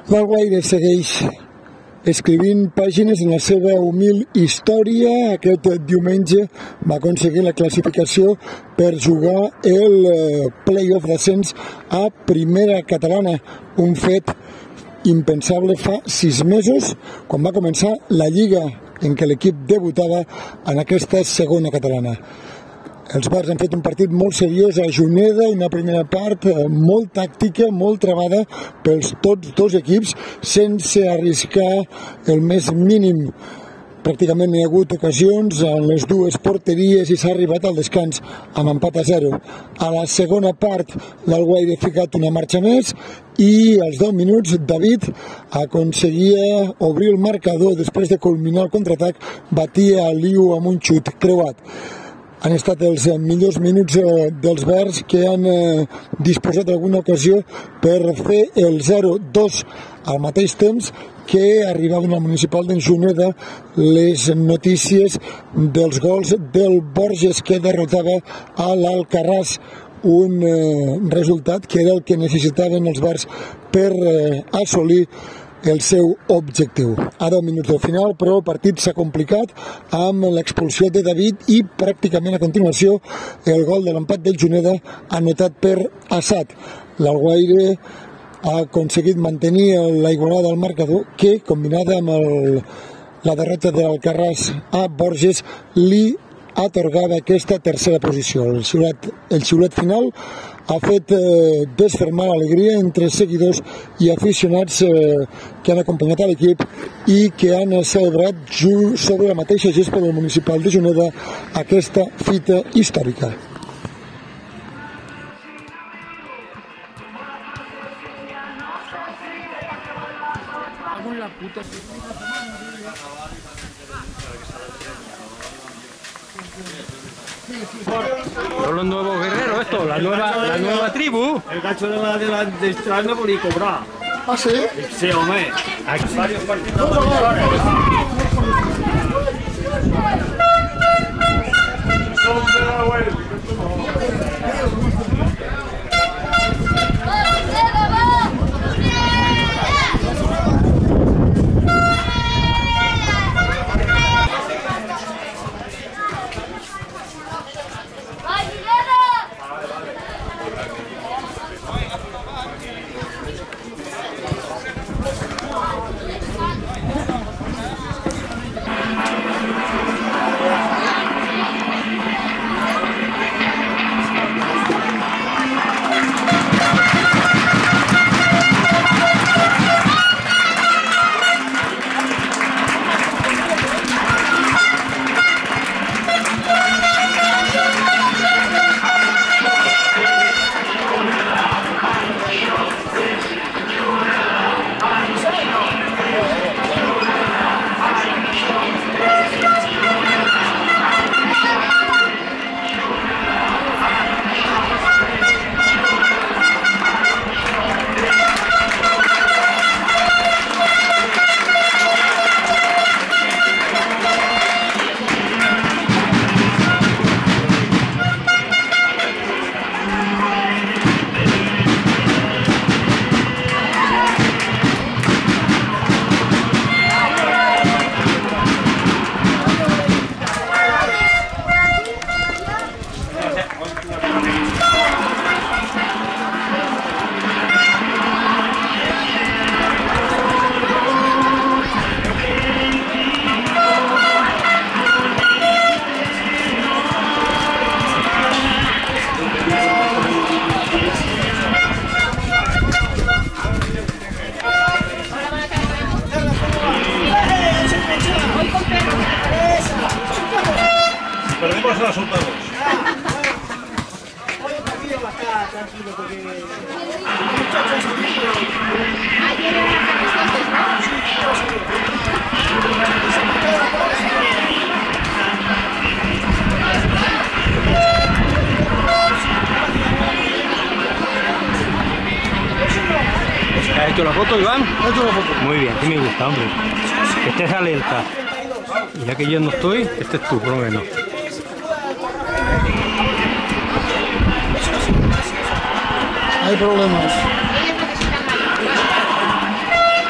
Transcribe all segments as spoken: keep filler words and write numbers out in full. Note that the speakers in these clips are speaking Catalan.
L'Alguaire segueix escrivint pàgines en la seva humil història. Aquest diumenge va aconseguir la classificació per jugar el play-off d'ascens a primera catalana, un fet impensable fa sis mesos, quan va començar la lliga en què l'equip debutava en aquesta segona catalana. Els Bars han fet un partit molt seriós a Juneda, una primera part molt tàctica, molt travada pels tots dos equips, sense arriscar el més mínim. Pràcticament hi ha hagut ocasions en les dues porteries i s'ha arribat al descans amb empat a zero. A la segona part l'Alguaire ha ficat una marxa més i als deu minuts David aconseguia obrir el marcador després de culminar el contraatac, batia a Liu amb un xut creuat. Han estat els millors minuts dels Verds, que han disposat d'alguna ocasió per fer el zero dos al mateix temps que arribaven al municipal d'en Juneda les notícies dels gols del Borges, que derrotava a l'Alcarràs, un resultat que era el que necessitaven els Verds per assolir el seu objectiu. A deu minuts del final, però el partit s'ha complicat amb l'expulsió de David i pràcticament a continuació el gol de l'empat del Juneda anotat per Assad. L'Alguaire ha aconseguit mantenir la igualada al marcador, que combinada amb el, la derrota de l'Alcarràs a Borges li atorgava aquesta tercera posició. El xiulet, el xiulet final ha fet eh, desfermar l'alegria entre seguidors i aficionats eh, que han acompanyat a l'equip i que han celebrat just sobre la mateixa gespa del municipal de Juneda aquesta fita històrica. Son los nuevos guerreros estos, la nueva, la nueva tribu. El gacho de la de la de la no podía cobrar. ¿Ah, sí? Sí, hombre. Hay varios partidos. Perdemos a los soldados. ¿Has hecho la foto, Iván? He hecho la foto. Muy bien, sí me gusta, hombre. Que estés alerta. Y ya que yo no estoy, este es tú, por lo menos. Hay problemas.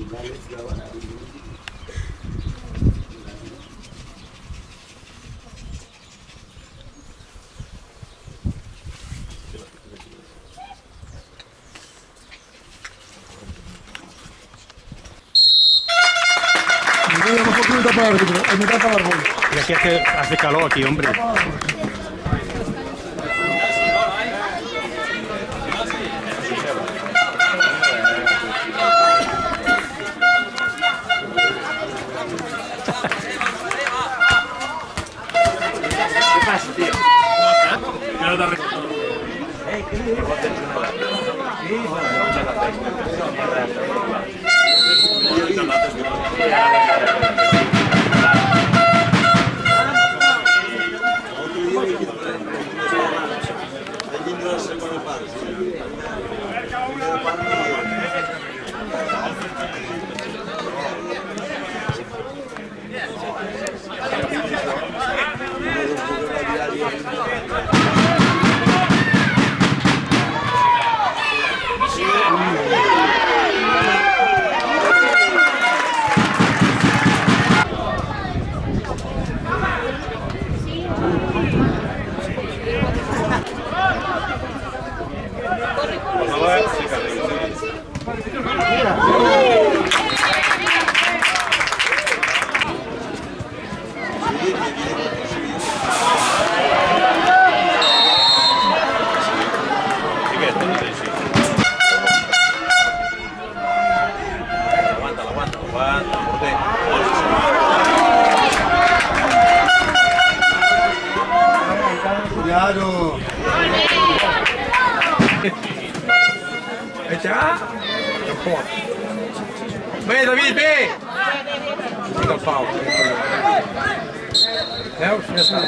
Y aquí hace, hace calor aquí, hombre. Cuidado. Echa. Ve, David, ve. Fica el pau. Veus? Ja està.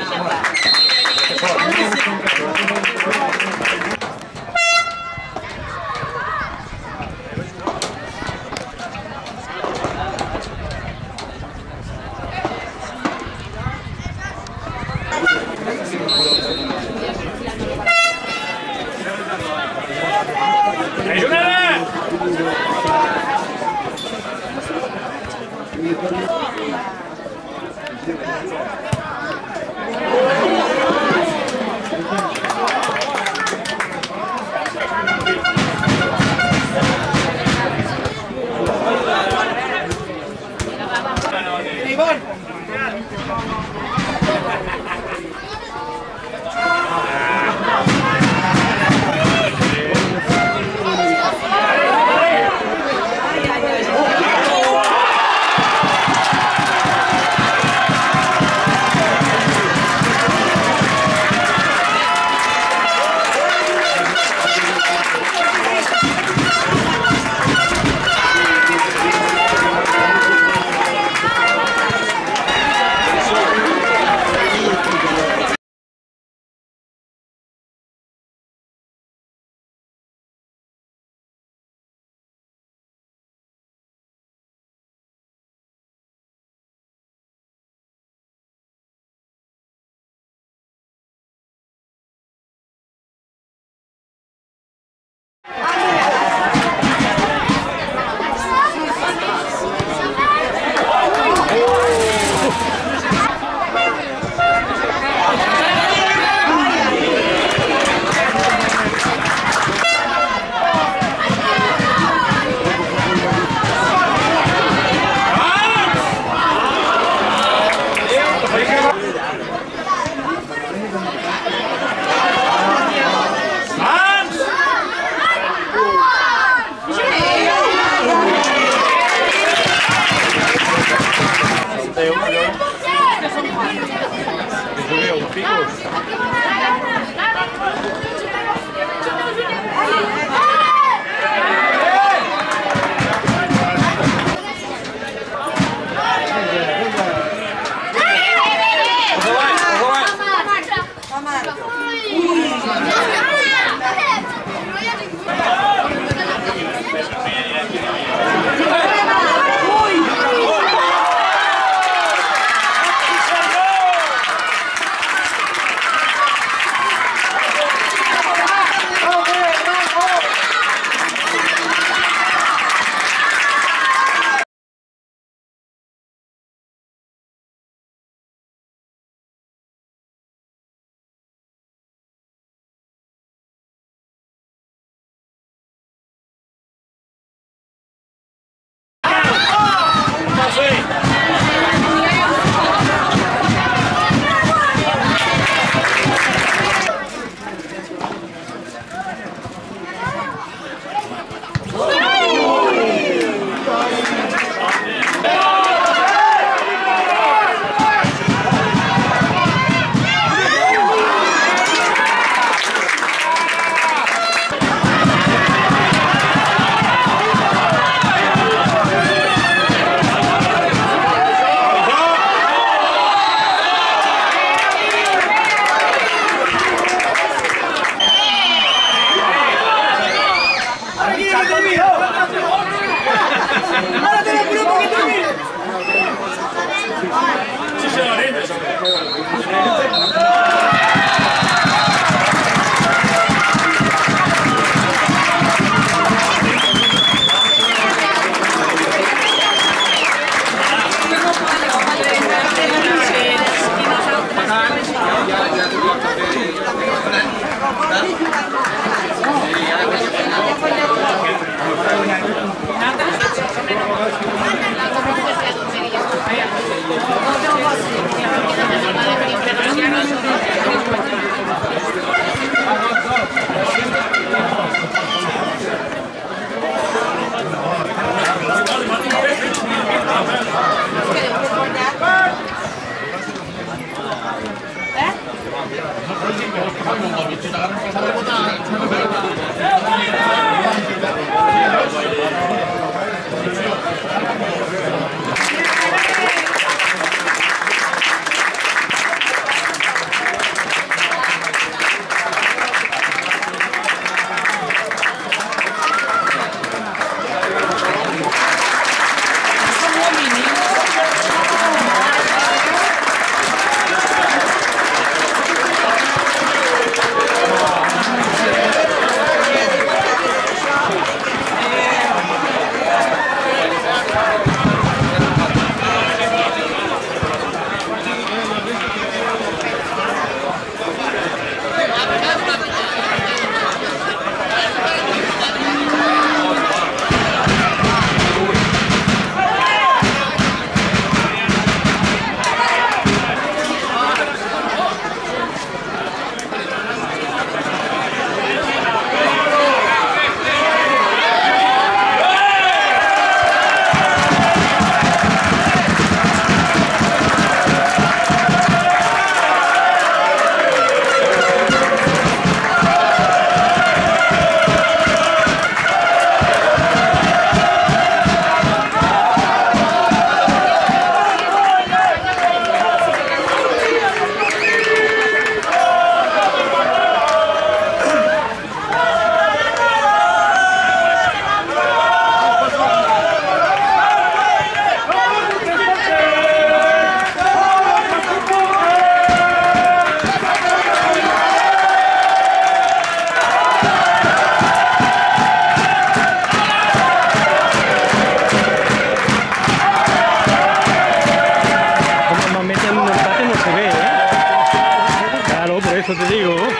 Eso te digo.